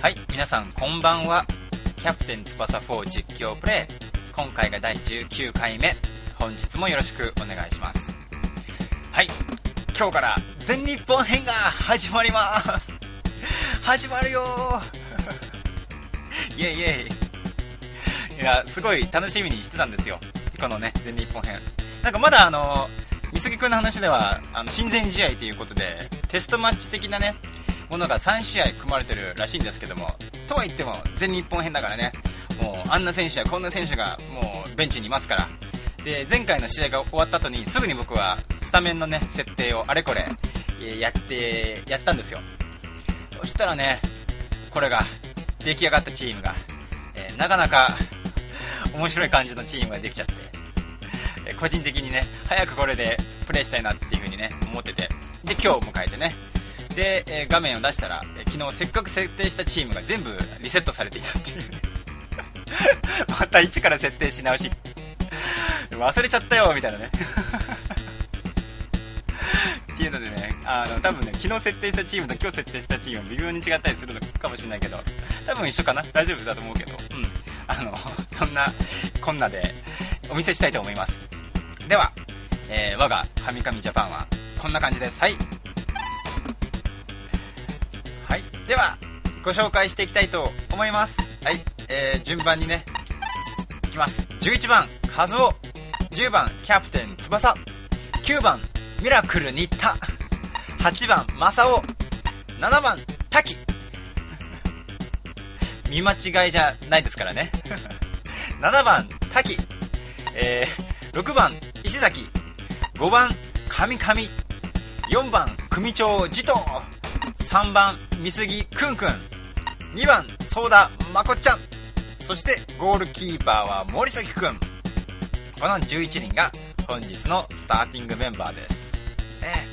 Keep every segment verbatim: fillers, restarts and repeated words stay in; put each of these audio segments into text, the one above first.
はい、皆さんこんばんは。キャプテン翼フォー実況プレイ、今回がだいじゅうきゅうかいめ。本日もよろしくお願いします。はい、今日から全日本編が始まります始まるよーイエイイエイ。いや、すごい楽しみにしてたんですよ、このね全日本編。なんかまだあの美杉くんの話ではあの親善試合ということでテストマッチ的なねものがさんしあい組まれてるらしいんですけども、とは言っても全日本編だからね、もうあんな選手やこんな選手がもうベンチにいますから。で、前回の試合が終わった後にすぐに僕はスタメンのね設定をあれこれやってやったんですよ。そしたらね、これが出来上がったチームが、えー、なかなか面白い感じのチームができちゃって、えー、個人的にね早くこれでプレーしたいなっていう風にね思ってて、で今日迎えてね、で、えー、画面を出したら、えー、昨日せっかく設定したチームが全部リセットされていたっていうまた一から設定し直し忘れちゃったよみたいなねっていうのでね、あの多分ね昨日設定したチームと今日設定したチーム微妙に違ったりするのかもしれないけど、多分一緒かな、大丈夫だと思うけど、うんあのそんなこんなでお見せしたいと思います。では、えー、我がカミカミジャパンはこんな感じです。はい、はい、ではご紹介していきたいと思います。はい、えー、順番にねいきます。じゅういちばんカズオ、じゅうばんキャプテン翼、きゅうばんミラクル新田、はちばんマサオ、ななばん滝見間違いじゃないですからねななばん滝、えー、ろくばん石崎、ごばん神々、よんばん組長ジトー、さんばん美杉くんくん、にばんソーダまこっちゃん、そしてゴールキーパーは森崎くん。このじゅういちにんが本日のスターティングメンバーです。え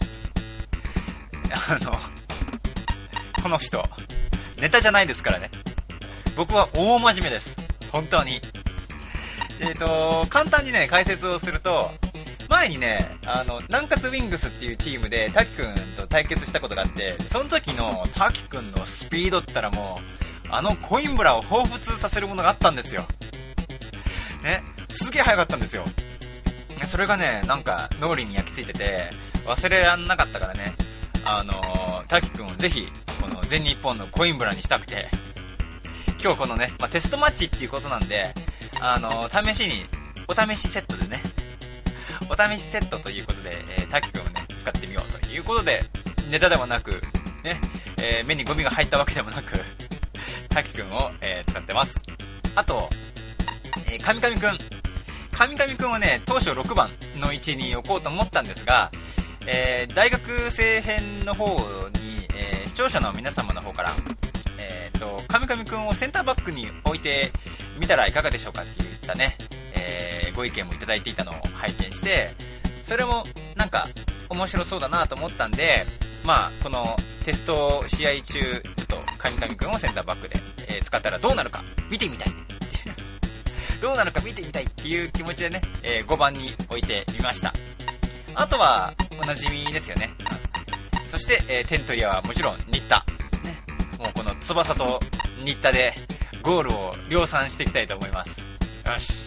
ー、あのこの人ネタじゃないですからね。僕は大真面目です、本当に。えーと簡単にね解説をすると、前にねあの南葛ウィングスっていうチームで滝くんと対決したことがあって、その時の滝くんのスピードったらもうあのコインブラを彷彿させるものがあったんですよね。すげえ速かったんですよ。それがねなんか脳裏に焼き付いてて忘れらんなかったからね、あのー、滝くんをぜひこの全日本のコインブラにしたくて、今日このね、まあ、テストマッチっていうことなんで、あのー、試しにお試しセットでねお試しセットということで、えー、滝くんをね使ってみようということで、ネタでもなくね、えー、目にゴミが入ったわけでもなく滝くんを、えー、使ってます。あと、えー、神々くん神々くんはね当初ろくばんの位置に置こうと思ったんですが、えー、大学生編の方に、えー、視聴者の皆様の方から、えー、と神々くんをセンターバックに置いてみたらいかがでしょうかっていったね、えー、ご意見もいただいていたのを拝見して、それもなんか面白そうだなと思ったんで、まあこのテスト試合中ちょっと神々くんをセンターバックで、えー、使ったらどうなるか見てみたいどうなるか見てみたいっていう気持ちでね、えー、ごばんに置いてみました。あとはおなじみですよね、うん、そして、えー、点取り屋はもちろん新田、ね、もうこの翼と新田でゴールを量産していきたいと思います。よし、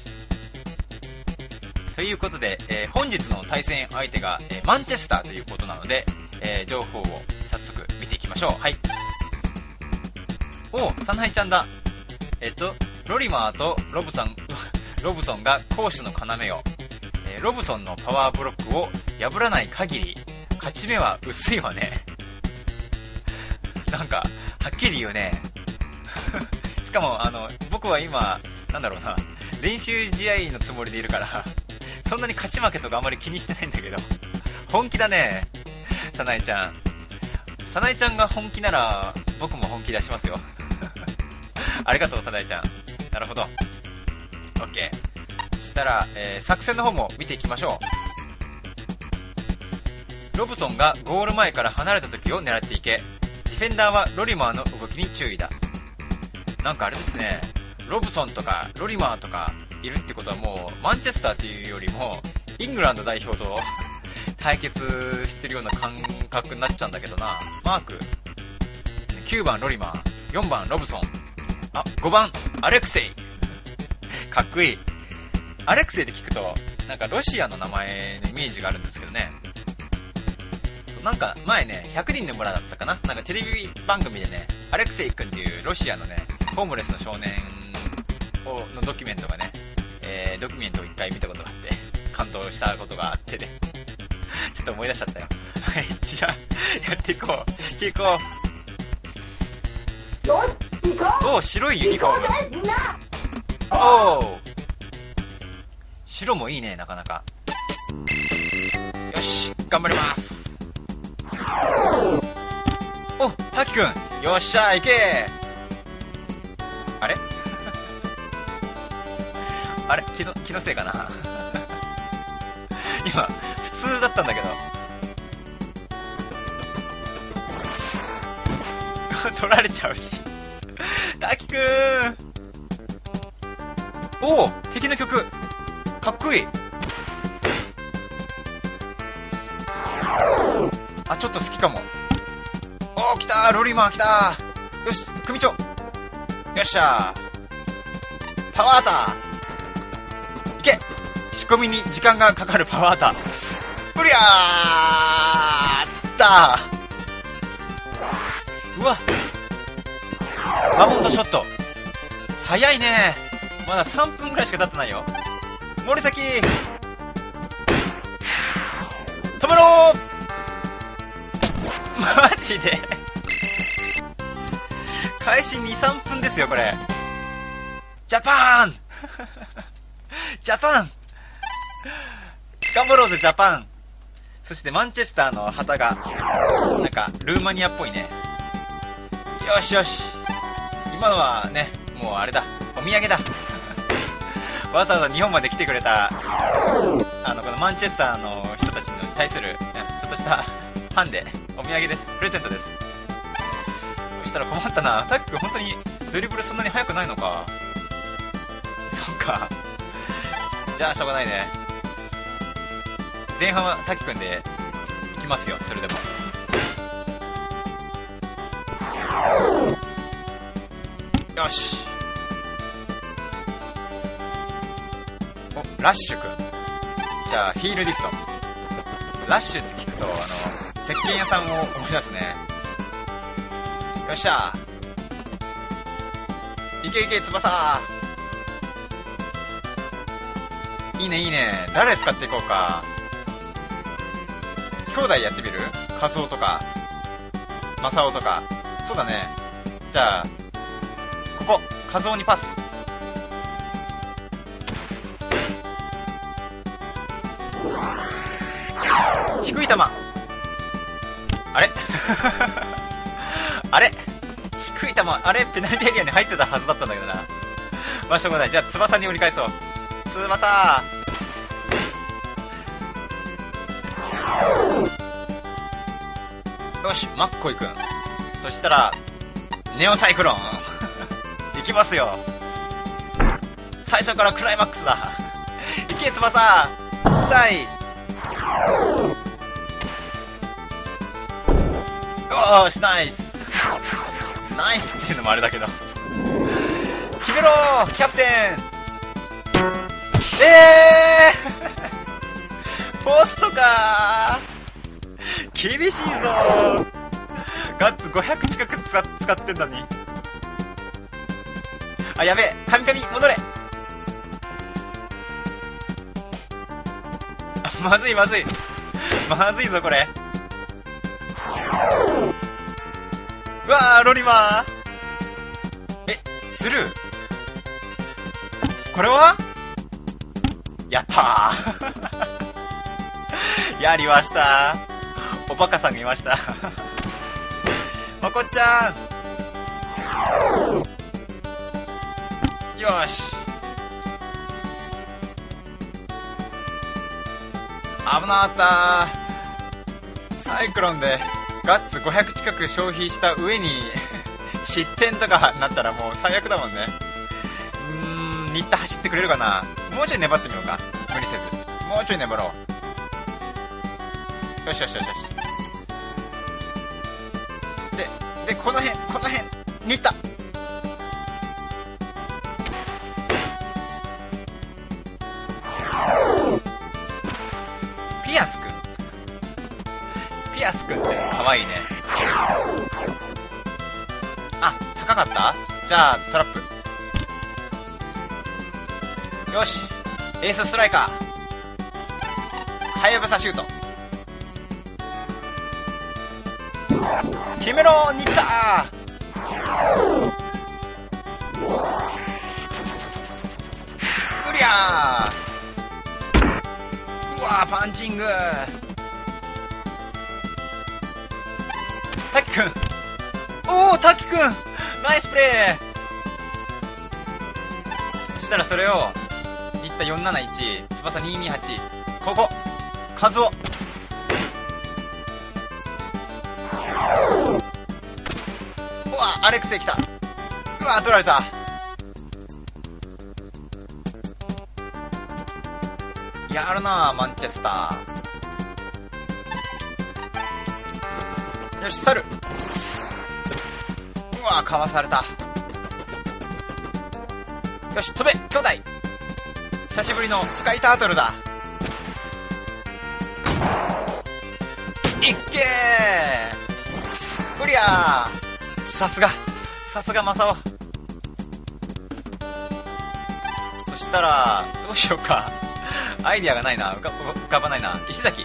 ということで、えー、本日の対戦相手が、えー、マンチェスターということなので、えー、情報を早速見ていきましょう。はい、おサナハイちゃんだ。えっとロリマーとロブソンロブソンが攻守の要を、えー、ロブソンのパワーブロックを破らない限り勝ち目は薄いわねなんかはっきり言うねしかもあの僕は今なんだろうな、練習試合のつもりでいるからそんなに勝ち負けとかあまり気にしてないんだけど本気だねサナエちゃん。サナエちゃんが本気なら僕も本気出しますよありがとうサナエちゃん。なるほど、 OK。 そしたら、えー、作戦の方も見ていきましょう。ロブソンがゴール前から離れた時を狙っていけ、ディフェンダーはロリマーの動きに注意だ。なんかあれですね、ロブソンとかロリマーとかいるってことはもうマンチェスターというよりもイングランド代表と対決してるような感覚になっちゃうんだけどな。マークきゅうばんロリマー、 よんばんロブソン、あ、ごばんアレクセイ。かっこいい。アレクセイって聞くとなんかロシアの名前のイメージがあるんですけどね。なんか前ね、ひゃくにんの村だったかな、なんかテレビ番組でね、アレクセイ君っていうロシアのねホームレスの少年をのドキュメントがね、えー、ドキュメントを一回見たことがあって感動したことがあってねちょっと思い出しちゃったよ。はい、じゃあやっていこう、行こう。おお、白いユニフォーム。おお、白もいいね、なかなか。よし、頑張ります。お、タキくん、よっしゃ、行け。あれあれ、気の気のせいかな今普通だったんだけど取られちゃうしタキくん。おお、敵の曲かっこいい。あ、ちょっと好きかも。おお、来たー、ロリマー来たー。よし、組長、よっしゃー、パワーアターいけ。仕込みに時間がかかるパワーアター。うりゃーだー。うわ、バウンドショット早いね。まださんぷんくらいしか経ってないよ。森崎止めろー。マジで開始 にさんぷんですよこれ。ジャパンジャパン頑張ろうぜジャパン。そしてマンチェスターの旗がなんかルーマニアっぽいね。よしよし、今のはね、もうあれだ、お土産だわざわざ日本まで来てくれたあのこのマンチェスターの人たちに対するちょっとしたファンでお土産です、プレゼントです。そしたら困ったな、タック本当にドリブルそんなに速くないのか。そっか、じゃあしょうがないね。前半はタキ君でいきますよ。それでもよし。お、ラッシュ君、じゃあヒールリフト。ラッシュって聞くとあの石鹸屋さんを思い出すね。よっしゃー、いけいけ翼。いいねいいね。誰使っていこうか。兄弟やってみる？カズオとかマサオとか。そうだね。じゃあここカズオにパス。低い球。あれあれ、低い球、あれペナルティエリアに入ってたはずだったんだけどな。まあしょうがない。じゃあ翼に折り返そう。翼よし、マッコイくん。そしたらネオサイクロンいきますよ。最初からクライマックスだいけ翼さい。よーし、ナイスナイスっていうのもあれだけど決めろーキャプテン。えーポストかー、厳しいぞー。ガッツごひゃく近く使使ってんのに。あ、やべえ、カミカミ戻れまずいまずいまずいぞこれ。うわー、ロリマー。え、スルー。これはやったーやりました。おバカさんがいましたまこっちゃん。よーし、危なかったー。サイクロンでガッツごひゃく近く消費した上に失点とかなったらもう最悪だもんね。うーん、新田走ってくれるかな。もうちょい粘ってみようか、無理せず。もうちょい粘ろう。よしよしよしよし。で、で、この辺、この辺、新田あ、高かった。じゃあトラップ。よし、エースストライカーはやぶさシュート決めろニッター。クリアー。うわー、パンチング。滝くん、おお、滝くんナイスプレー。そしたらそれをいったよんなないち、翼ににはち、ここカズオ。うわ、アレクセイ来た。うわ、取られた。やるなマンチェスター。よし、去る。うわ、かわされた。よし、飛べ兄弟。久しぶりのスカイタートルだ。いっけー、クリアー。さすがさすがマサオ。そしたらどうしようか。アイディアがないな、浮か浮かばないな。石崎。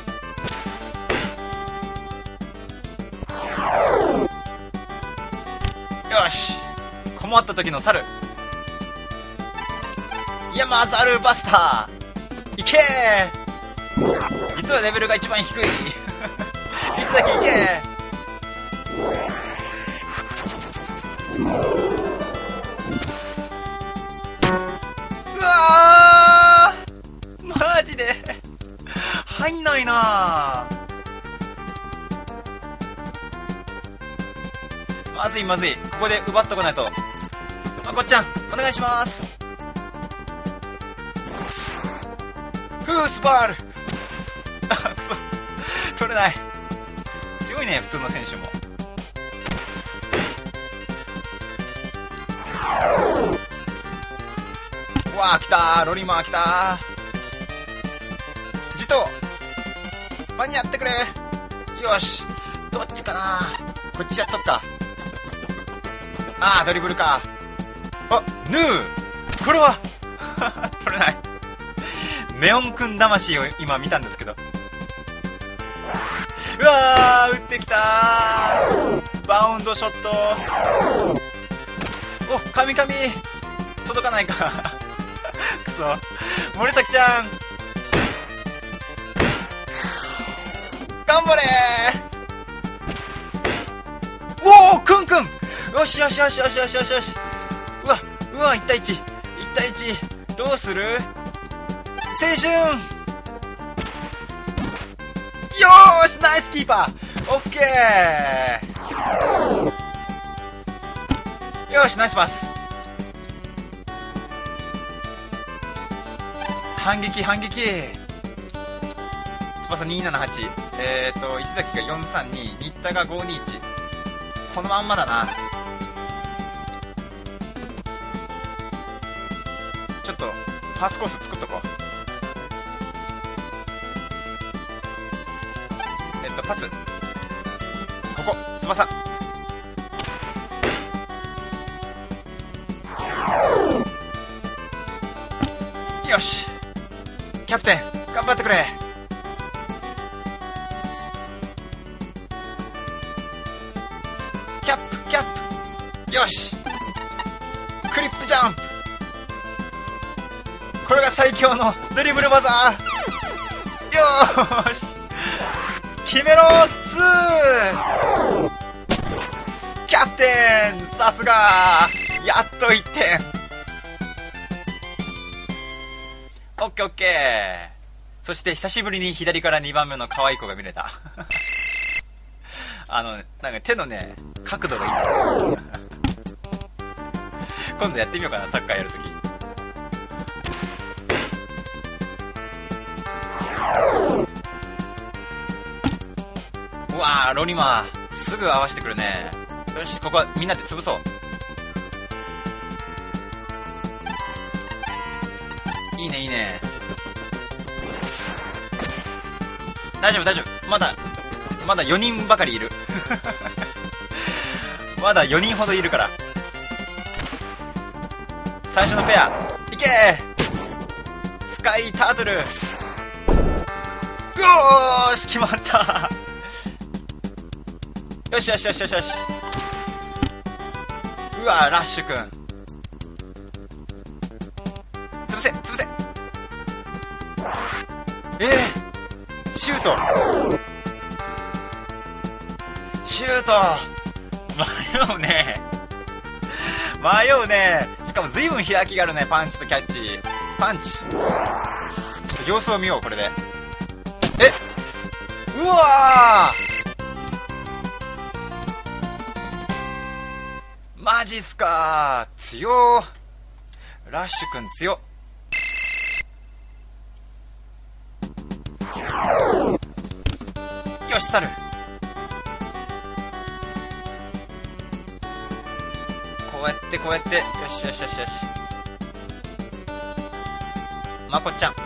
よし、困った時の猿。いや、まザルバスターいけー。実はレベルが一番低い石崎いけー。うわー、マジで入んないな。まずいまずい、ここで奪っとかないと。まこっちゃんお願いします。フースバールあ、くそ取れない。強いね普通の選手も。うわー、来たー、ロリマー来たー。ジト間に合ってくれ。よし、どっちかな。こっちやっとった。あー、ドリブルか。あ、ヌー、これは取れない。メオンくん魂を今見たんですけど。うわー、打ってきたー。バウンドショット。お、神々届かないかくそ、森崎ちゃん頑張れー。おー、くんくん、よしよしよしよしよしよしよし。うわうわ、いち対いち、いち対いち、どうする。青春。よーし、ナイスキーパー。オッケー。よし、ナイスパス。反撃反撃。翼にななはち、えーと石崎がよんさんに、新田がごにいち。このまんまだな。ちょっとパスコース作っとこう。えっとパス、ここ翼。よし、キャプテン頑張ってくれ。キャップキャップ。よし、クリップジャンプ。これが最強のドリブル技。よーし、決めろーツー。キャプテンさすがー、やっといってん。オッケーオッケー。そして久しぶりに左からにばんめの可愛い子が見れたあのなんか手のね角度がいい今度やってみようかな、サッカーやるとき。うわー、ロニマーすぐ合わせてくるね。よし、ここはみんなで潰そう。いいねいいね。大丈夫大丈夫、まだまだよにんばかりいるまだよにんほどいるから。最初のペアいけー、スカイタートル。よーし決まった。よしよしよしよしよし。うわラッシュくん潰せ潰せ。えー、シュートシュート迷うね迷うね。しかも随分開きがあるね。パンチとキャッチ。パンチちょっと様子を見ようこれで。えうわーマジっすかー。強ーラッシュくん強っ。よし去る。こうやってこうやってよしよしよしよし。まこっちゃん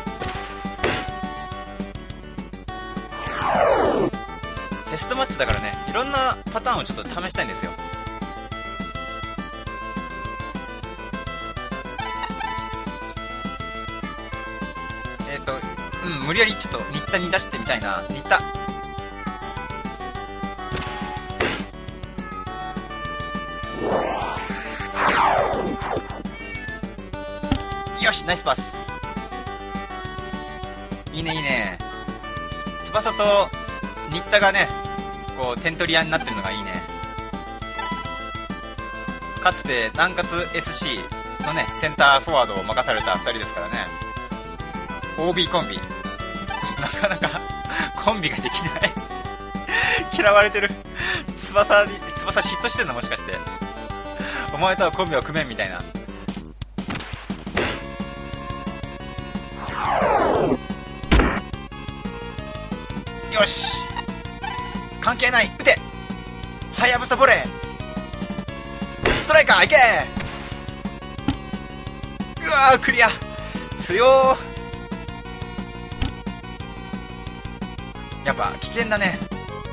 テストマッチだからね、いろんなパターンをちょっと試したいんですよ。えっとうん無理やりちょっと新田に出してみたいな。新田よしナイスパス。いいねいいね。翼と新田がねこう点取り屋になってるのがいいね。かつて南葛 エスシー のねセンターフォワードを任されたふたりですからね。 オービー コンビなかなかコンビができない嫌われてる。翼に翼嫉妬してんのもしかして。お前とはコンビを組めんみたいな。よし関係ない撃てはやぶさボレーストライカーいけー。うわークリア強ー。やっぱ危険だね。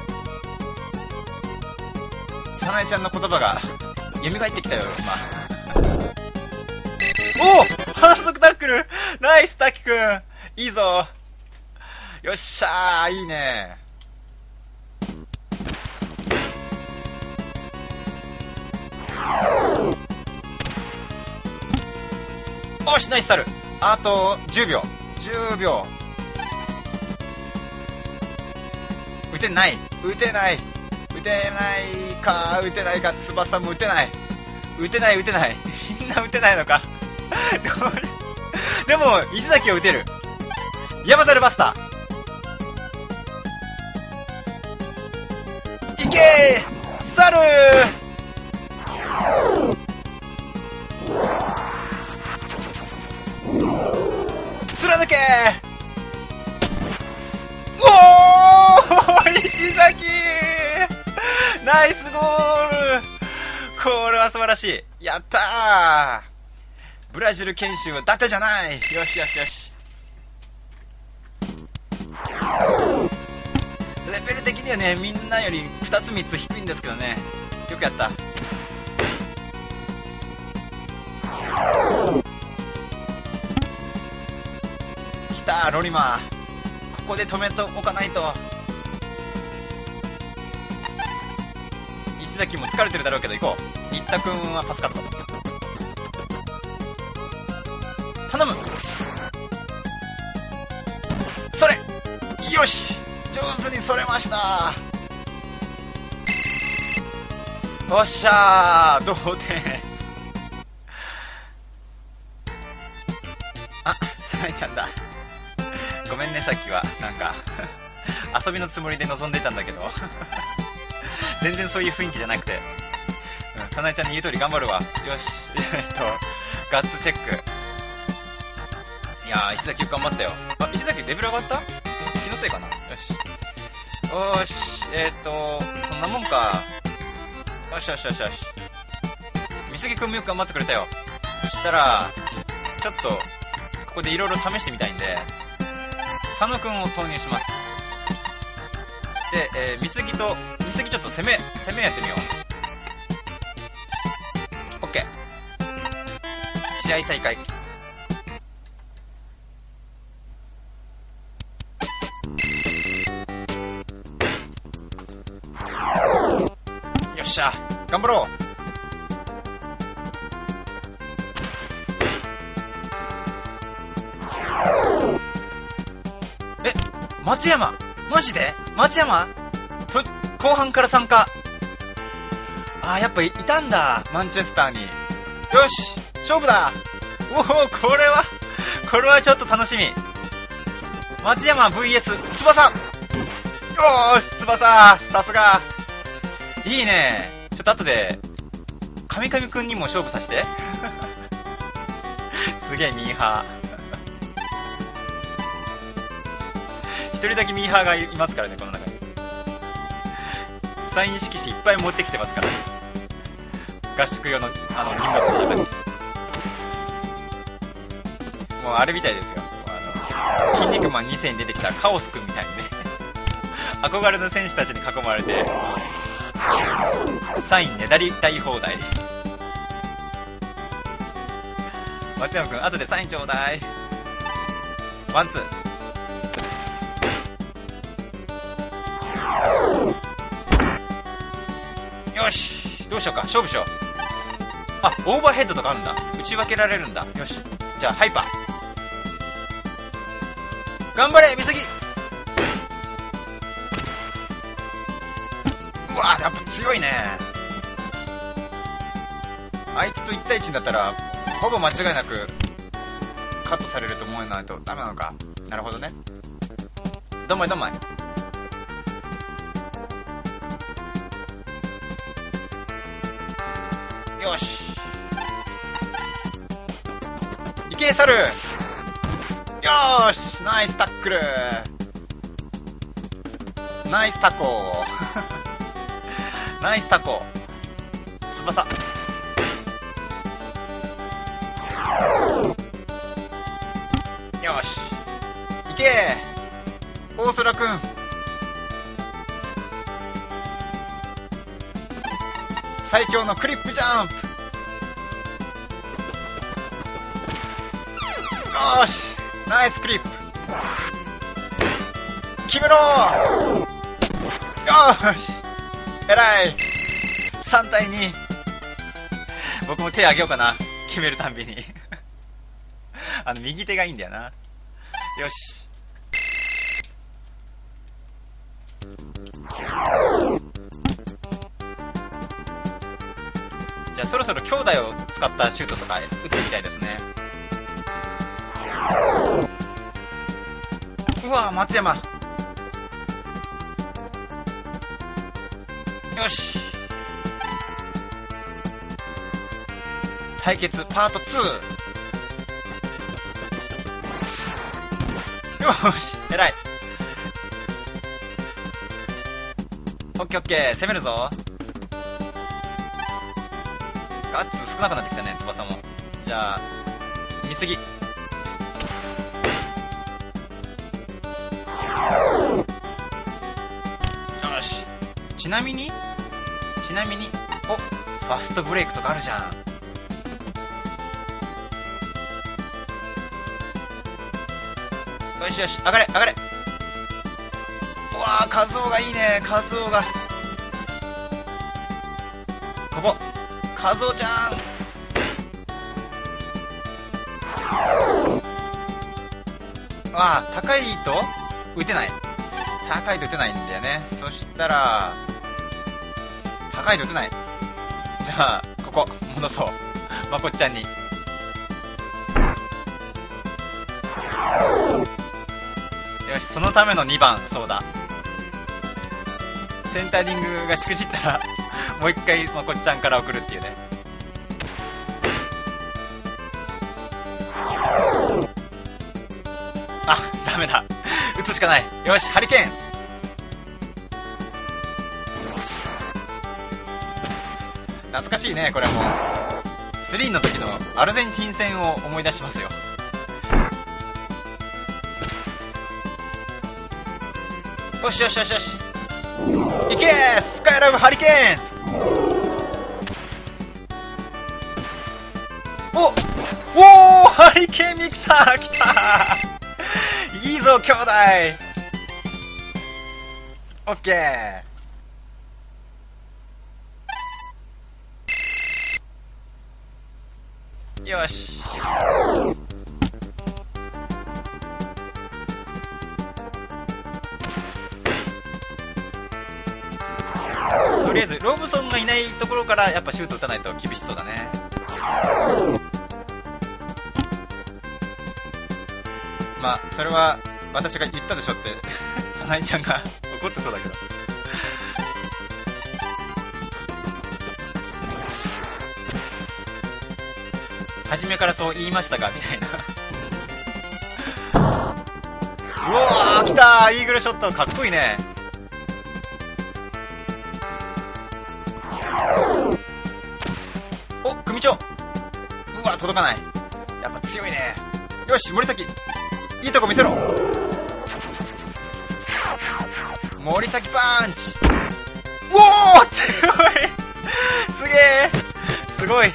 さなえちゃんの言葉が蘇ってきたよ今おお反則タックルナイス滝くんいいぞ。よっしゃーいいね。おしナイスタル。あとじゅうびょうじゅうびょう打てない打てない打てないか打てないか。翼も打てない打てない打てないみんな打てないのかでも石崎を打てる。ヤマザルバスターいけーサルー貫けー。おー石崎ナイスゴール。これは素晴らしい。やったー。ブラジル研修は伊達じゃない。よしよしよし。レベル的にはねみんなよりふたつみっつ低いんですけどね。よくやった。きたーロリマー。ここで止めておかないと。石崎も疲れてるだろうけど行こう。新田くんはパスカット頼む。それよし上手にそれました。おっしゃー同点あさなえちゃんだごめんねさっきはなんか遊びのつもりで臨んでいたんだけど全然そういう雰囲気じゃなくて、うん、さなえちゃんに言う通り頑張るわ。よしえっとガッツチェック。いやー石崎よく頑張ったよ。あ石崎レベル上がった？気のせいかな。よしよーしえっとそんなもんか。よしよしよしよし。美杉くんもよく頑張ってくれたよ。そしたらちょっとここでいろいろ試してみたいんで佐野くんを投入します。で、えー、美杉と美杉ちょっと攻め攻めやってみよ試合再開。よっしゃ、頑張ろう。え、松山マジで松山と後半から参加。あー、やっぱいたんだ、マンチェスターに。よし、勝負だ。おお、これはこれはちょっと楽しみ。松山 ブイエス 翼。よーし、翼、さすが。いいね。ちょっと後で神々くんにも勝負させて。すげえミーハー。一人だけミーハーがいますからね、この中に。サイン色紙いっぱい持ってきてますから、ね、合宿用のあの荷物の中に。もうあれみたいですよ、あの筋肉マンに世に出てきたカオスくんみたいにね。憧れの選手たちに囲まれてサインねだりたい放題。松山くん、後でサインちょうだい。ワンツー。よし、どうしようか、勝負しよう。あ、オーバーヘッドとかあるんだ、打ち分けられるんだ。よし、じゃあハイパー頑張れ美杉。うわー、やっぱ強いね。あいつといち対いちだったらほぼ間違いなくカットされると思わないとダメなのか。なるほどね。どんまいどんまい。よし、いけサル。よーし、ナイスタックル、ナイスタコナイスタコ。翼。よし、いけ大空くん。最強のクリップジャンプ。よーし、ナイスクリップ決めろー。よーし、えらい。さん対に。僕も手あげようかな、決めるたんびに。あの右手がいいんだよな。よし、じゃあそろそろ兄弟を使ったシュートとか打ってみたいですね。うわー、松山。よし、対決パートツー。よし、えらい。オッケーオッケー、攻めるぞ。ガッツ少なくなってきたね、翼も。じゃあ見すぎ。よし、ちなみにちなみにおファストブレイクとかあるじゃん。よしよし、上がれ上がれ。うわー、カズオがいいね、カズオが。ここカズオちゃん。わあ、高いと打てない。高いと打てないんだよね。そしたら高いと打てない。じゃあここ戻そう、まこっちゃんに。よし、そのためのにばん。そうだ、センタリングがしくじったらもう一回まこっちゃんから送るっていうね。あ、ダメだ、打つしかない。よし、ハリケーン。懐かしいね、これもスリーの時のアルゼンチン戦を思い出しますよ。よしよしよしよし、いけー、スカイラブハリケーン。お、 おお、ハリケーンミキサー来たいいぞ兄弟。オッケー。よし。とりあえずロブソンがいないところからやっぱシュート打たないと厳しそうだね。まあそれは私が言ったでしょってサナイちゃんが怒ってそうだけど。初めからそう言いましたかみたいなうわー来たー、イーグルショットかっこいいね。お、組長、うわ届かない。やっぱ強いね。よし森崎、いいとこ見せろ。森崎パンチ。おお強いすげえすごい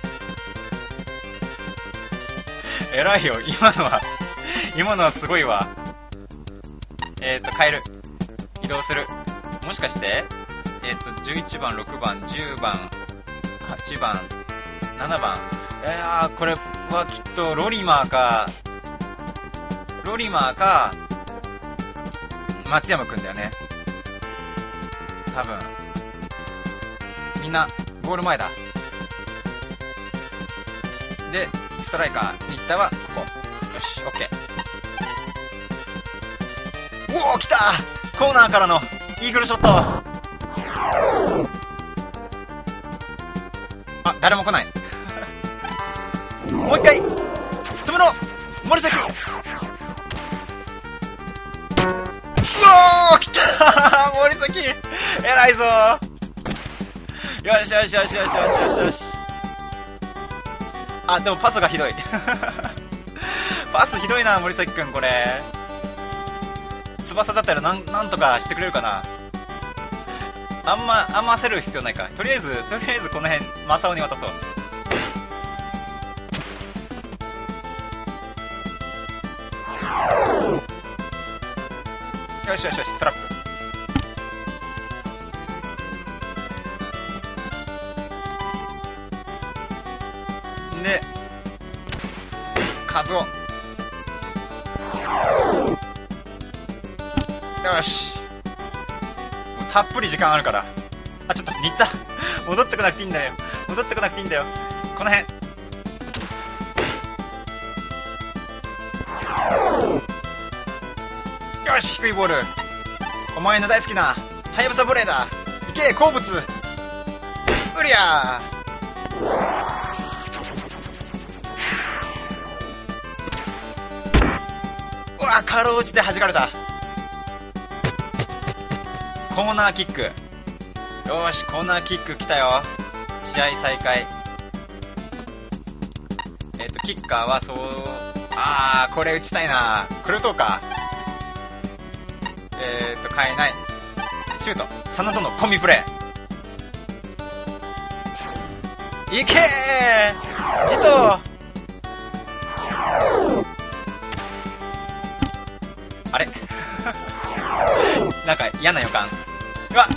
偉いよ今のは今のはすごいわ。えっ、ー、と変える、移動する。もしかしてえっ、ー、とじゅういちばん、ろくばん、じゅうばん、はちばん、ななばん。いやーこれはきっとロリマーかロリマーか松山くんだよね多分。みんなゴール前だ。でストライカー新田はここ。よしオッケー。おお来た、コーナーからのイーグルショット。あ誰も来ないもう一回止めろ森崎。うおー来た森崎偉いぞ。よしよしよしよしよしよしよし。あでもパスがひどいパスひどいな森崎くん。これ翼だったらなんなんとかしてくれるかな。あんまあんま焦る必要ないか。とりあえずとりあえずこの辺マサオに渡そう。よしよしよしトラップ。でカズオ。よしもうたっぷり時間あるから。あちょっと新田戻ってこなくていいんだよ戻ってこなくていいんだよ。この辺よし低いボール。お前の大好きなハヤブサボレーだ。いけ好物うりゃー。うわかろうじて弾かれた。コーナーキック。よーしコーナーキック来たよ。試合再開。えっ、ー、とキッカーはそうあーこれ打ちたいな。これ打とうか。えっ、ー、と変えない。シュート真田とのコンビプレー。いけージトあれなんか嫌な予感。うわっ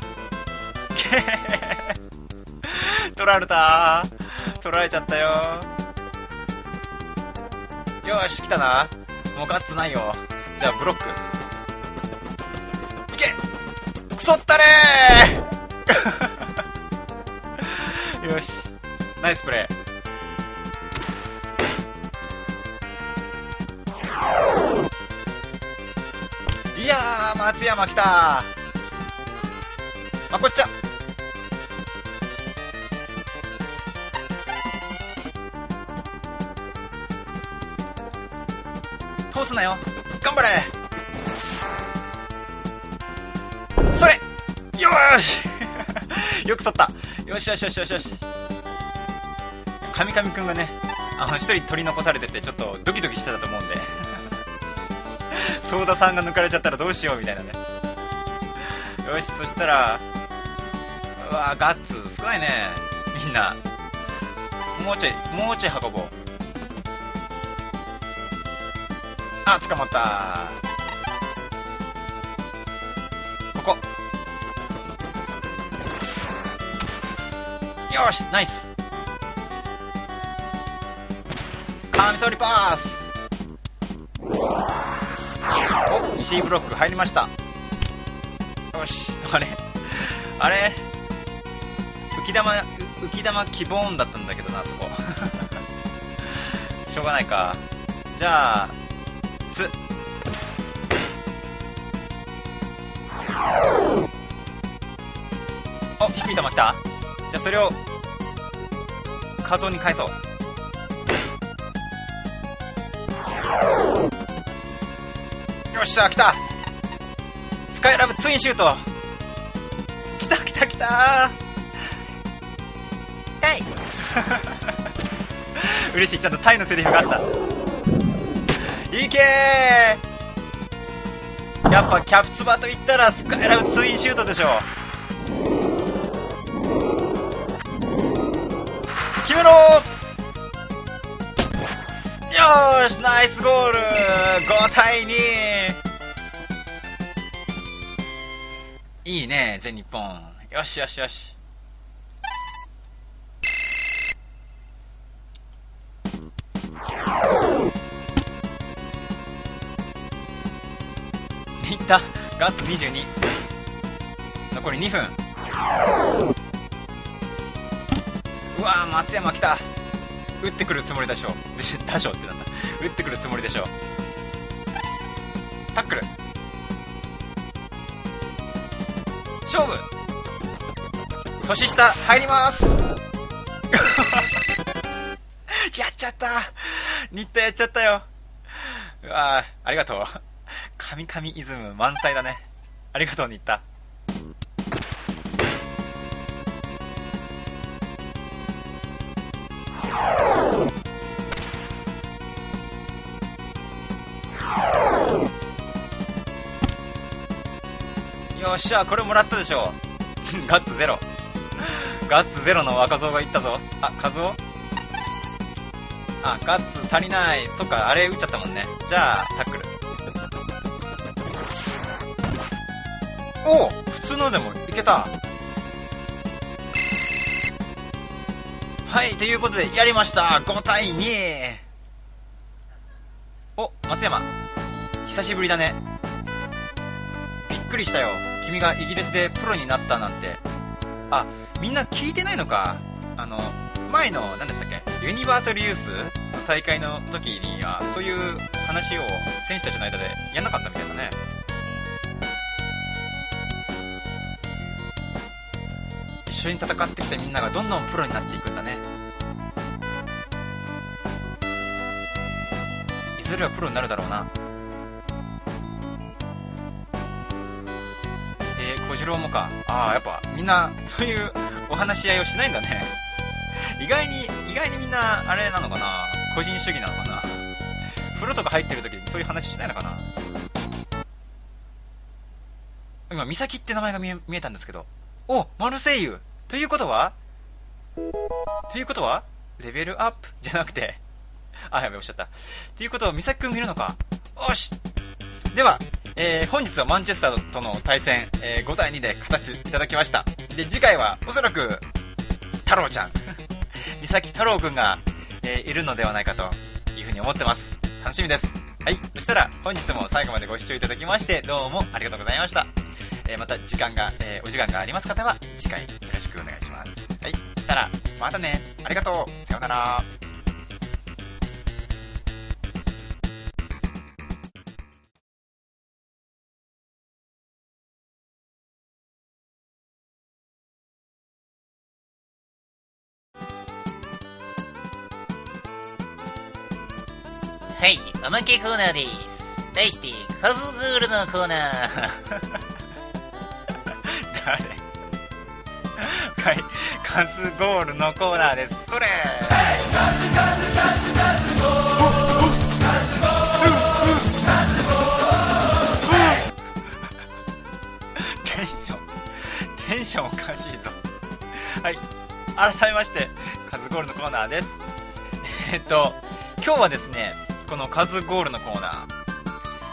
取られたー取られちゃったよ。よーし来たな。もうガッツないよ。じゃあブロックいけくそったれーよしナイスプレー。いやー松山来たー。まこっちゃ通すなよ頑張れそれよーしよく取った。よしよしよしよしよし。神々くんがねあの一人取り残されててちょっとドキドキしてたと思うんでソーダさんが抜かれちゃったらどうしようみたいなね。よしそしたらうわーガッツ少ないねみんな。もうちょいもうちょい運ぼう。 あ、捕まった。ここ。よし、ナイス。カミソリパース。お、 C ブロック入りました。よし。あれあれ浮き玉浮き玉希望音だったんだけどな、そこしょうがないか。じゃあつお、低い球来た。じゃあそれをカズオに返そう。よっしゃ、来た。スカイラブツインシュート。来た来た来た。タイ嬉しい、ちゃんとタイのセリフがあった。いけー。やっぱキャプツバと言ったらスカイラブツインシュートでしょ。決めろー。よーし、ナイスゴール。ごたいに。いいね、全日本。よしよしよし。いった。ガッツにじゅうに。残りにふん。うわー、松山来た。打ってくるつもりでしょ。でしょってなんだ。打ってくるつもりでしょ。タックル。勝負。年下入りますやっちゃった。新田やっちゃったよ。うわー、ありがとう。神々イズム満載だね。ありがとう、新田。よっしゃ、これもらったでしょガッツゼロ。ガッツゼロの若造がいったぞ。あ、カズオ。あ、ガッツ足りない。そっか、あれ打っちゃったもんね。じゃあタックル。おお、普通のでもいけた。はい、ということでやりました。ごたいに。お、松山久しぶりだね。びっくりしたよ、君がイギリスでプロになったなんて。あ、みんな聞いてないのか。あの前の何でしたっけ、ユニバーサルユースの大会の時にはそういう話を選手たちの間でやんなかったみたいだね。一緒に戦ってきたみんながどんどんプロになっていくんだね。いずれはプロになるだろうな。えー、小次郎もか。ああ、やっぱみんなそういうお話し合いをしないんだね。意外に意外にみんなあれなのかな、個人主義なのかな。風呂とか入ってる時にそういう話しないのかな。今美咲って名前が見え、見えたんですけど。お、マルセイユということはということはレベルアップじゃなくて、あ、やべ、おっしゃった。ということは美咲くんがいるのか。おし。では、えー、本日はマンチェスターとの対戦、えー、ごたいにで勝たせていただきました。で、次回はおそらく太郎ちゃん三崎太郎くんが、えー、いるのではないかというふうに思ってます。楽しみです。はい、そしたら本日も最後までご視聴いただきましてどうもありがとうございました。えー、また時間が、えー、お時間があります方は次回よろしくお願いします。はい、そしたらまたね。ありがとう。さようなら。 はい、おまけコーナーです。題してカズゴールのコーナー誰はい、カズゴールのコーナーです。それカズカズカズカズゴール、カズゴール、カズゴール。テンションテンションおかしいぞ。はい、改めましてカズゴールのコーナーです。えっと今日はですね、このカズゴールのコーナー、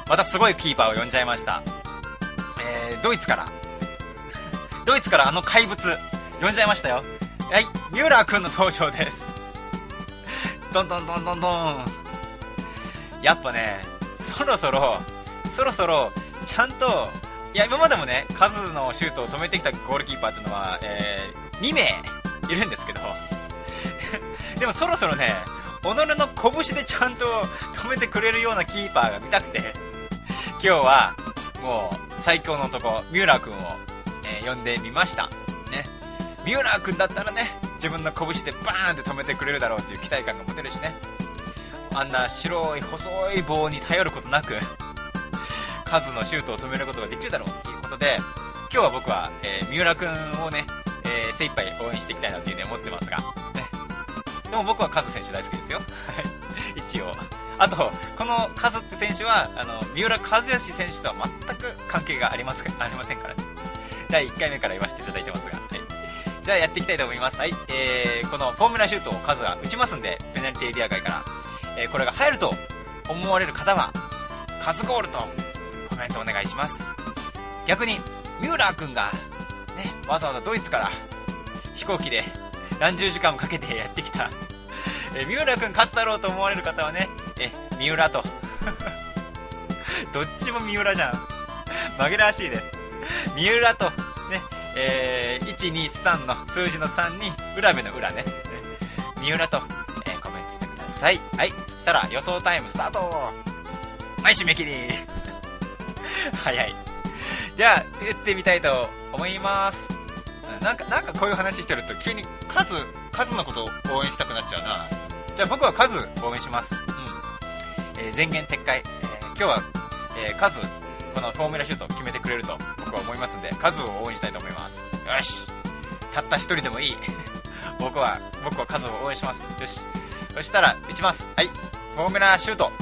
またすごいキーパーを呼んじゃいました。えー、ドイツからドイツからあの怪物呼んじゃいましたよ。はい、ミューラー君の登場です。ドンドンドンドンドン。やっぱね、そろそろそろそろちゃんと、いや今までもね、数のシュートを止めてきたゴールキーパーっていうのは、えー、に名いるんですけどでもそろそろね、己の拳でちゃんと止めてくれるようなキーパーが見たくて、今日はもう最強の男ミューラー君を、えー、呼んでみましたね。ミューラー君だったらね、自分の拳でバーンって止めてくれるだろうっていう期待感が持てるしね、あんな白い細い棒に頼ることなく数のシュートを止めることができるだろうっていうことで、今日は僕は、えー、三浦君をね、えー、精一杯応援していきたいなというふうに思ってますが、ね、でも僕はカズ選手大好きですよ一応。あとこのカズって選手はあの三浦知良選手とは全く関係がありますかありませんからね。だいいっかいめから言わせていただいてますが、はい、じゃあやっていきたいと思います。はい、えー、このフォーミュラシュートをカズが打ちますんで、ペナルティエリア外から、えー、これが入ると思われる方はカズゴールとコメントお願いします。逆にミューラー君が、ね、わざわざドイツから飛行機で何十時間もかけてやってきたえミューラー君勝つだろうと思われる方はね、え三浦とどっちも三浦じゃん、紛らわしいです。三浦とね、えー、いちにさんの数字のさんに浦部の裏ね、三浦と、えー、コメントしてください。はい、そしたら予想タイムスタート。はい、締め切り早い。じゃあ打ってみたいと思います。なんかなんかこういう話してると急にカズカズのことを応援したくなっちゃうな。じゃあ僕はカズ応援します。うん、えー、前言撤回、えー、今日は、えー、カズこのフォーミュラシュートを決めてくれると僕は思いますんで、カズを応援したいと思います。よしたった一人でもいい僕は僕はカズを応援します。よし、そしたら打ちます。はい、フォーミュラシュート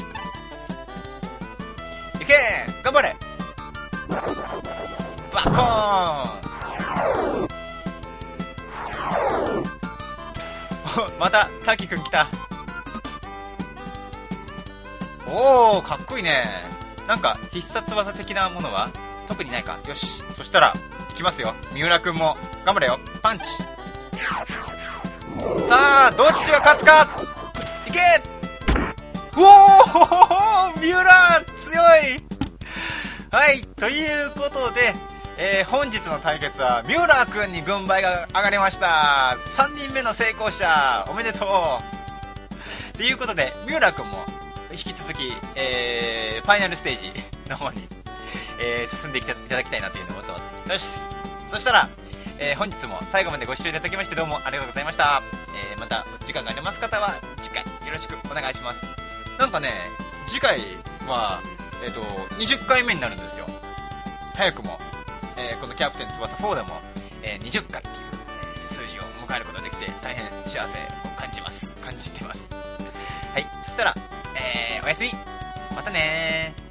いけー、頑張れバコーンまた滝くん来た。おー、かっこいいね。なんか必殺技的なものは特にないか。よし、そしたらいきますよ。三浦くんも頑張れよ。パンチ。さあどっちが勝つか。いけ。おお三浦強い。はい、ということで、えー、本日の対決はミューラー君に軍配が上がりました。さんにんめの成功者おめでとうということで、ミューラー君も引き続き、えー、ファイナルステージの方に、えー、進んでいただきたいなというふうに思ってます。よし、そしたら、えー、本日も最後までご視聴いただきましてどうもありがとうございました。えー、また時間があります方は次回よろしくお願いします。なんかね、次回は、えーと、にじゅっかいめになるんですよ。早くもえー、このキャプテン翼フォーでも、えー、にじゅっかいっていう、えー、数字を迎えることができて大変幸せを感じます感じてます。はい、そしたら、えー、おやすみ、またねー。